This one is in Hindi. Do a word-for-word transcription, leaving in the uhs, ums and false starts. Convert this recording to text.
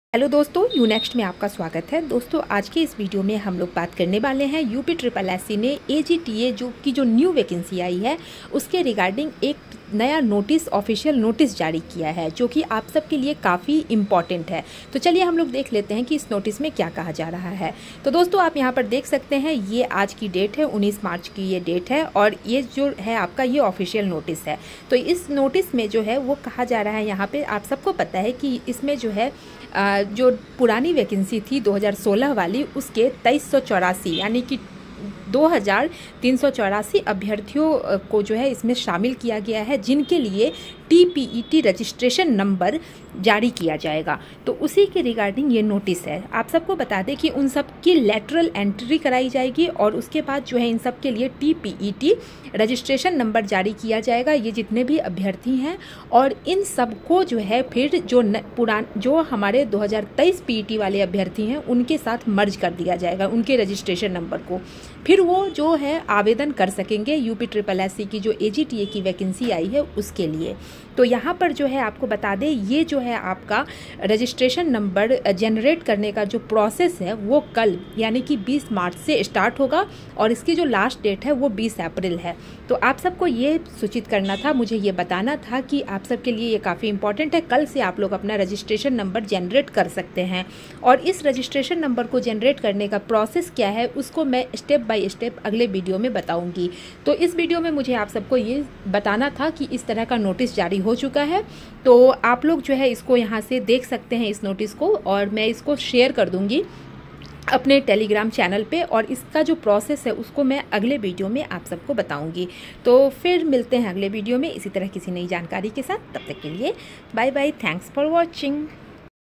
हेलो दोस्तों, यू नेक्स्ट में आपका स्वागत है। दोस्तों, आज के इस वीडियो में हम लोग बात करने वाले हैं यूपी ट्रिपल एससी ने एजीटीए जो की जो न्यू वैकेंसी आई है उसके रिगार्डिंग एक नया नोटिस, ऑफिशियल नोटिस जारी किया है जो कि आप सबके लिए काफ़ी इम्पॉर्टेंट है। तो चलिए हम लोग देख लेते हैं कि इस नोटिस में क्या कहा जा रहा है। तो दोस्तों, आप यहाँ पर देख सकते हैं, ये आज की डेट है, उन्नीस मार्च की ये डेट है और ये जो है आपका ये ऑफिशियल नोटिस है। तो इस नोटिस में जो है वो कहा जा रहा है, यहाँ पे आप सबको पता है कि इसमें जो है जो पुरानी वैकेंसी थी दो हज़ार सोलह वाली, उसके तेईस सौ चौरासी यानी कि दो हज़ार तीन सौ चौरासी अभ्यर्थियों को जो है इसमें शामिल किया गया है, जिनके लिए टीपीईटी रजिस्ट्रेशन नंबर जारी किया जाएगा। तो उसी के रिगार्डिंग ये नोटिस है। आप सबको बता दें कि उन सब की लेटरल एंट्री कराई जाएगी और उसके बाद जो है इन सब के लिए टीपीईटी रजिस्ट्रेशन नंबर जारी किया जाएगा, ये जितने भी अभ्यर्थी हैं। और इन सब को जो है फिर जो पुरान जो हमारे दो हज़ार तेईस पीईटी वाले अभ्यर्थी हैं उनके साथ मर्ज कर दिया जाएगा, उनके रजिस्ट्रेशन नंबर को। फिर वो जो है आवेदन कर सकेंगे यूपी ट्रिपल एससी की जो एजीटीए की वैकेंसी आई है उसके लिए। तो यहाँ पर जो है आपको बता दें, ये जो है आपका रजिस्ट्रेशन नंबर जनरेट करने का जो प्रोसेस है वो कल यानी कि बीस मार्च से स्टार्ट होगा और इसकी जो लास्ट डेट है वो बीस अप्रैल है। तो आप सबको ये सूचित करना था, मुझे ये बताना था कि आप सबके लिए ये काफ़ी इंपॉर्टेंट है। कल से आप लोग अपना रजिस्ट्रेशन नंबर जनरेट कर सकते हैं और इस रजिस्ट्रेशन नंबर को जनरेट करने का प्रोसेस क्या है उसको मैं स्टेप बाय स्टेप अगले वीडियो में बताऊँगी। तो इस वीडियो में मुझे आप सबको ये बताना था कि इस तरह का नोटिस जारी हो चुका है। तो आप लोग जो है इसको यहाँ से देख सकते हैं इस नोटिस को, और मैं इसको शेयर कर दूंगी अपने टेलीग्राम चैनल पे और इसका जो प्रोसेस है उसको मैं अगले वीडियो में आप सबको बताऊंगी। तो फिर मिलते हैं अगले वीडियो में इसी तरह किसी नई जानकारी के साथ। तब तक के लिए bye bye, thanks for watching.